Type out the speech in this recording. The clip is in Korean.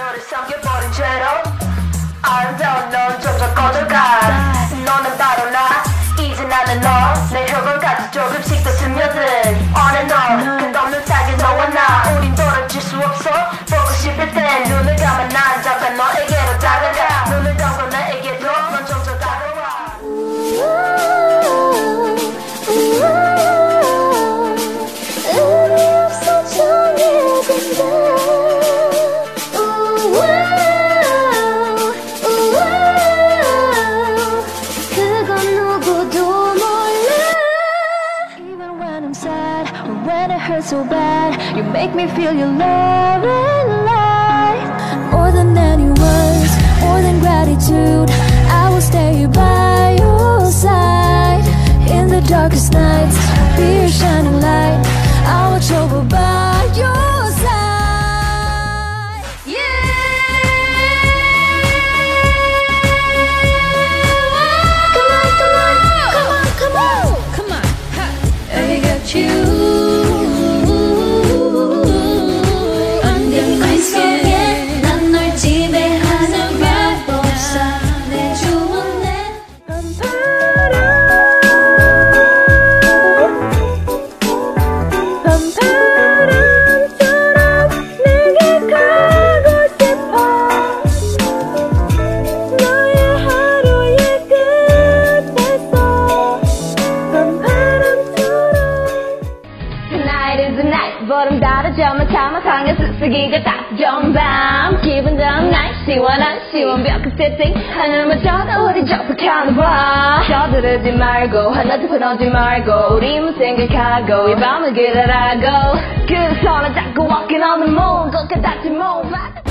너를 삼켜버린 채로 아름다운 넌 점점 꺼져가. 너는 바로 나, 이제 나는 너. 내 혈관까지 조금씩 더 스며든 On and on, 끝없는 사귀 너와 나. 우린 떨어질 수 없어. 보고 싶을 땐 눈을 감아 난 잠깐 너에게로 다가가. 눈을 감고 나에게로 넌 점점 다가와. 의미 없어 정해진다. 그건 누구도 몰라. Even when I'm sad or when it hurts so bad, you make me feel your love and light. More than any words, more than gratitude, I will stay by your side. In the darkest nights, I'll be your shining light. I watch over by your side. Yeah. Come on, come on, come on, come on, come on. I got you. Under my skin, 난 널 지배하는 마법사. 내 주문에 밤바람처럼 내게 가고 싶어. 너의 하루의 끝에서 밤바람처럼. Tonight is the night. 보름 다르지만 참아상에 쓰기가 따뜻한 밤. 기분 좋은 날, 시원한 시원벽 세팅. 하늘마저 우리 접속하는 밤. 서두르지 말고 하나 더 끊어지 말고 우리만 생각하고 이 밤을 기다라고. 그 손을 잡고 walking on the moon. 것 같았지 뭐.